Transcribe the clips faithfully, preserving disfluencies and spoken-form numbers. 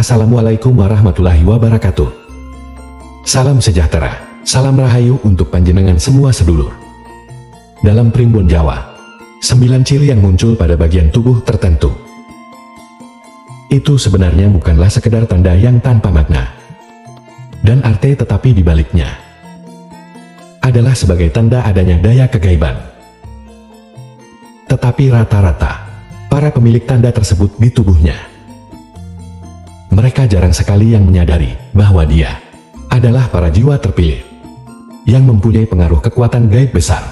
Assalamualaikum warahmatullahi wabarakatuh. Salam sejahtera, salam rahayu untuk panjenengan semua sedulur. Dalam Primbon Jawa, sembilan ciri yang muncul pada bagian tubuh tertentu. Itu sebenarnya bukanlah sekedar tanda yang tanpa makna dan arti, tetapi di baliknya adalah sebagai tanda adanya daya kegaiban. Tetapi rata-rata para pemilik tanda tersebut di tubuhnya, mereka jarang sekali yang menyadari bahwa dia adalah para jiwa terpilih yang mempunyai pengaruh kekuatan gaib besar,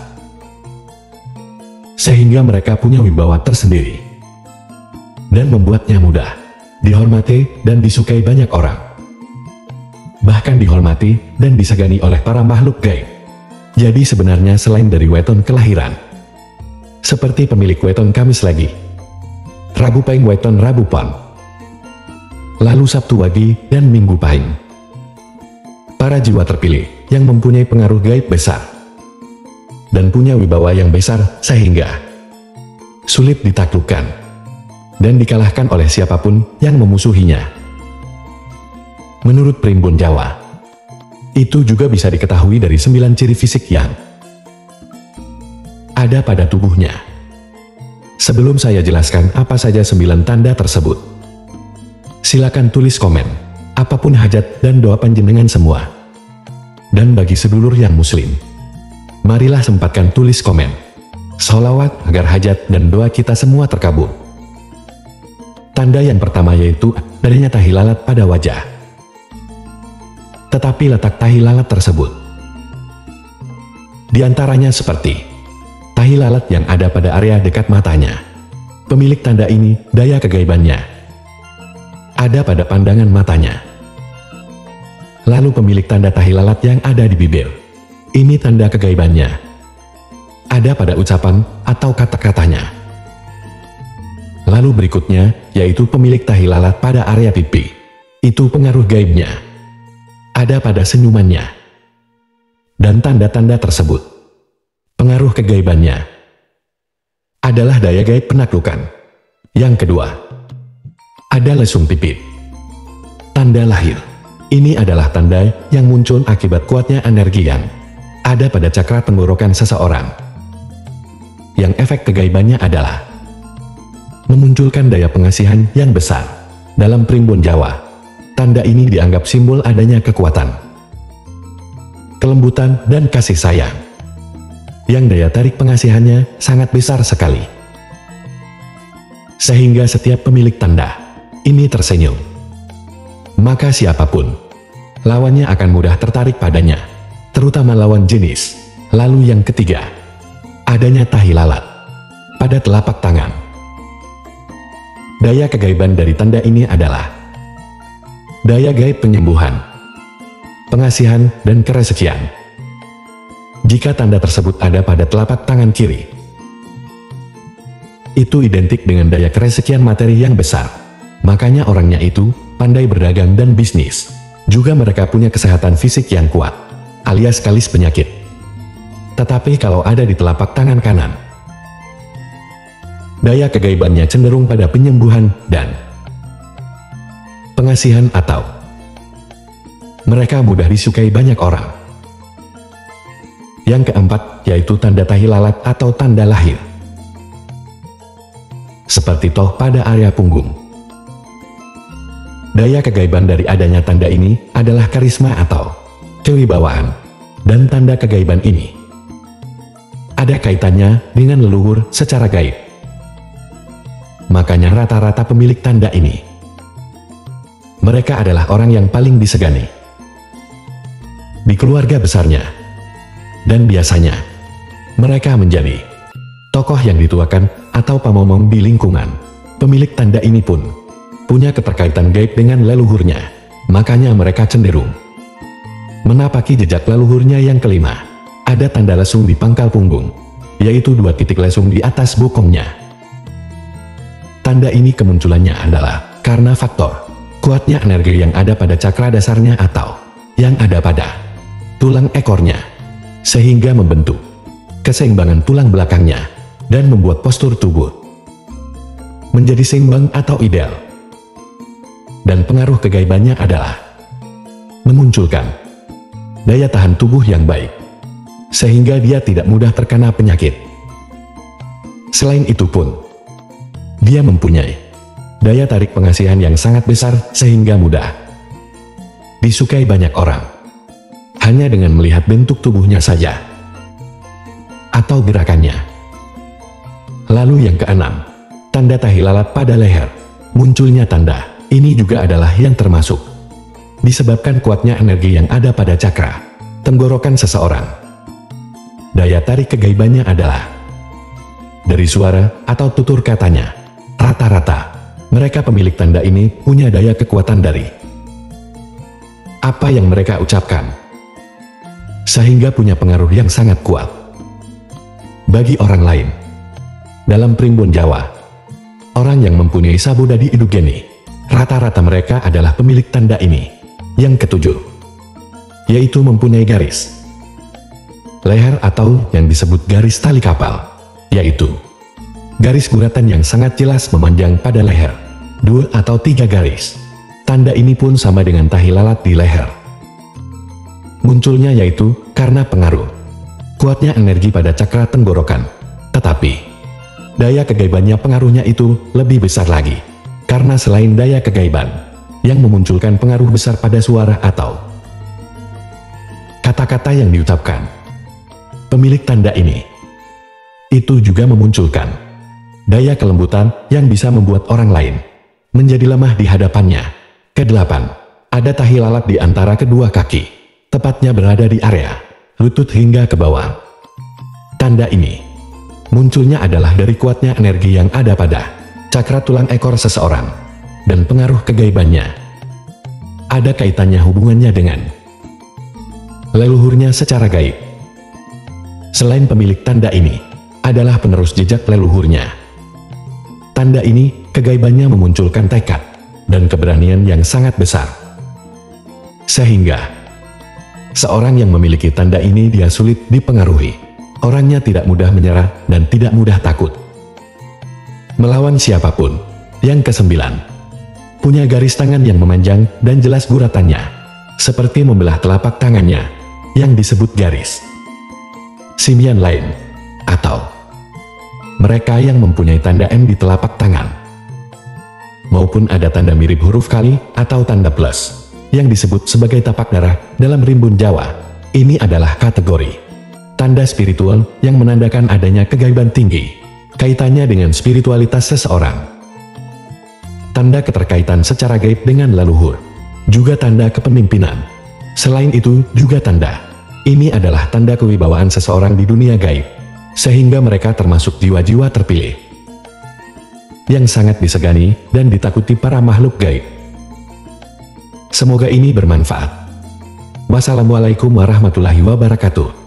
sehingga mereka punya wibawa tersendiri dan membuatnya mudah dihormati dan disukai banyak orang, bahkan dihormati dan disegani oleh para makhluk gaib. Jadi sebenarnya selain dari weton kelahiran, seperti pemilik weton Kamis Lagi, Rabu Pahing weton Rabu Pon, lalu Sabtu Wage dan Minggu Pahing, para jiwa terpilih yang mempunyai pengaruh gaib besar dan punya wibawa yang besar sehingga sulit ditaklukkan dan dikalahkan oleh siapapun yang memusuhinya. Menurut Primbon Jawa, itu juga bisa diketahui dari sembilan ciri fisik yang ada pada tubuhnya. Sebelum saya jelaskan apa saja sembilan tanda tersebut, silakan tulis komen apapun hajat dan doa panjenengan semua. Dan bagi sedulur yang muslim, marilah sempatkan tulis komen sholawat agar hajat dan doa kita semua terkabul. Tanda yang pertama yaitu adanya tahi lalat pada wajah. Tetapi letak tahi lalat tersebut di antaranya seperti tahi lalat yang ada pada area dekat matanya. Pemilik tanda ini daya kegaibannya ada pada pandangan matanya. Lalu pemilik tanda tahi lalat yang ada di bibir, ini tanda kegaibannya ada pada ucapan atau kata-katanya. Lalu berikutnya yaitu pemilik tahi lalat pada area pipi, itu pengaruh gaibnya ada pada senyumannya. Dan tanda-tanda tersebut, pengaruh kegaibannya adalah daya gaib penaklukan. Yang kedua, ada lesung pipit, tanda lahir. Ini adalah tanda yang muncul akibat kuatnya energi yang ada pada cakra tenggorokan seseorang, yang efek kegaibannya adalah memunculkan daya pengasihan yang besar. Dalam Primbon Jawa, tanda ini dianggap simbol adanya kekuatan, kelembutan dan kasih sayang, yang daya tarik pengasihannya sangat besar sekali. Sehingga setiap pemilik tanda ini tersenyum, maka siapapun lawannya akan mudah tertarik padanya, terutama lawan jenis. Lalu yang ketiga, adanya tahi lalat pada telapak tangan. Daya kegaiban dari tanda ini adalah daya gaib penyembuhan, pengasihan, dan kerezekian. Jika tanda tersebut ada pada telapak tangan kiri, itu identik dengan daya kerezekian materi yang besar. Makanya orangnya itu pandai berdagang dan bisnis. Juga mereka punya kesehatan fisik yang kuat, alias kalis penyakit. Tetapi kalau ada di telapak tangan kanan, daya kegaibannya cenderung pada penyembuhan dan pengasihan, atau mereka mudah disukai banyak orang. Yang keempat yaitu tanda tahi lalat atau tanda lahir, seperti toh pada area punggung. Daya kegaiban dari adanya tanda ini adalah karisma atau kewibawaan, dan tanda kegaiban ini ada kaitannya dengan leluhur secara gaib. Makanya rata-rata pemilik tanda ini, mereka adalah orang yang paling disegani di keluarga besarnya, dan biasanya mereka menjadi tokoh yang dituakan atau pamomong di lingkungan. Pemilik tanda ini pun punya keterkaitan gaib dengan leluhurnya, makanya mereka cenderung menapaki jejak leluhurnya. Yang kelima, ada tanda lesung di pangkal punggung, yaitu dua titik lesung di atas bokongnya. Tanda ini kemunculannya adalah karena faktor kuatnya energi yang ada pada cakra dasarnya atau yang ada pada tulang ekornya, sehingga membentuk keseimbangan tulang belakangnya dan membuat postur tubuh menjadi seimbang atau ideal. dan pengaruh kegaibannya adalah memunculkan daya tahan tubuh yang baik, sehingga dia tidak mudah terkena penyakit. Selain itu pun, dia mempunyai daya tarik pengasihan yang sangat besar sehingga mudah disukai banyak orang, hanya dengan melihat bentuk tubuhnya saja, atau gerakannya. Lalu yang keenam, tanda tahi lalat pada leher. Munculnya tanda ini juga adalah yang termasuk disebabkan kuatnya energi yang ada pada cakra tenggorokan seseorang. Daya tarik kegaibannya adalah dari suara atau tutur katanya. Rata-rata mereka pemilik tanda ini punya daya kekuatan dari apa yang mereka ucapkan, sehingga punya pengaruh yang sangat kuat bagi orang lain. Dalam primbon Jawa, orang yang mempunyai sabodadi idugeni, rata-rata mereka adalah pemilik tanda ini. Yang ketujuh, yaitu mempunyai garis leher atau yang disebut garis tali kapal, yaitu garis guratan yang sangat jelas memanjang pada leher, dua atau tiga garis. Tanda ini pun sama dengan tahi lalat di leher. Munculnya yaitu karena pengaruh kuatnya energi pada cakra tenggorokan, tetapi daya kegaibannya pengaruhnya itu lebih besar lagi, karena selain daya kegaiban yang memunculkan pengaruh besar pada suara atau kata-kata yang diucapkan, pemilik tanda ini itu juga memunculkan daya kelembutan yang bisa membuat orang lain menjadi lemah di hadapannya. Kedelapan, ada tahi lalat di antara kedua kaki, tepatnya berada di area lutut hingga ke bawah. Tanda ini munculnya adalah dari kuatnya energi yang ada pada cakra tulang ekor seseorang, dan pengaruh kegaibannya ada kaitannya hubungannya dengan leluhurnya secara gaib. Selain pemilik tanda ini adalah penerus jejak leluhurnya, tanda ini kegaibannya memunculkan tekad dan keberanian yang sangat besar, sehingga seorang yang memiliki tanda ini dia sulit dipengaruhi. Orangnya tidak mudah menyerah dan tidak mudah takut melawan siapapun. Yang kesembilan, punya garis tangan yang memanjang dan jelas guratannya, seperti membelah telapak tangannya, yang disebut garis simian lain, atau mereka yang mempunyai tanda M di telapak tangan, maupun ada tanda mirip huruf kali atau tanda plus, yang disebut sebagai tapak darah dalam rimbun Jawa. Ini adalah kategori tanda spiritual yang menandakan adanya kegaiban tinggi, kaitannya dengan spiritualitas seseorang. Tanda keterkaitan secara gaib dengan leluhur, juga tanda kepemimpinan. Selain itu juga tanda ini adalah tanda kewibawaan seseorang di dunia gaib, sehingga mereka termasuk jiwa-jiwa terpilih yang sangat disegani dan ditakuti para makhluk gaib. Semoga ini bermanfaat. Wassalamualaikum warahmatullahi wabarakatuh.